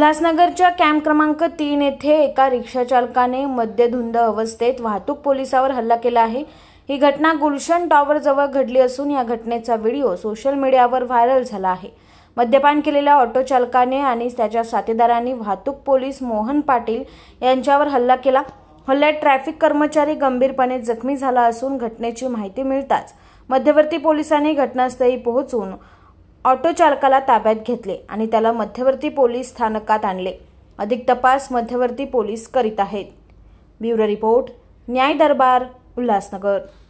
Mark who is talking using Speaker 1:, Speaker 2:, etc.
Speaker 1: उल्हासनगरच्या कॅम्प क्रमांक 3 येथे एका रिक्षाचालकाने मद्यधुंद अवस्थेत वाहतूक पोलिसावर हल्ला केला आहे। ही घटना गुलशन टॉवर जवळ घडली असून या घटनेचा व्हिडिओ सोशल मीडियावर व्हायरल झाला आहे। मद्यपान केलेल्या ऑटो चालकाने आणि त्याच्या साथीदारांनी वाहतूक पोलीस मोहन पाटील यांच्यावर हल्ला केला। हल्ल्यात ट्रॅफिक कर्मचारी गंभीरपणे जखमी झाला असून घटनेची माहिती मिळताच मध्यवर्ती पोलिसांनी घटनास्थळी पोहोचून ऑटो चालकाला ताब्यात घेतले आणि त्याला मध्यवर्ती पोलीस स्थानकात आणले। अधिक तपास मध्यवर्ती पोलीस करीत आहेत। ब्युरो रिपोर्ट, न्याय दरबार, उल्हासनगर।